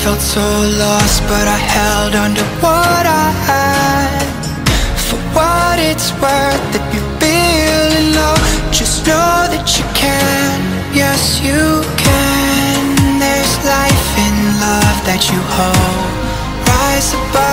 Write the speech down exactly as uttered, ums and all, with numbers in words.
felt so lost, but I held on to what I had. For what it's worth, if you're feeling low, just know that you can, yes you can. There's life in love that you hold. Rise above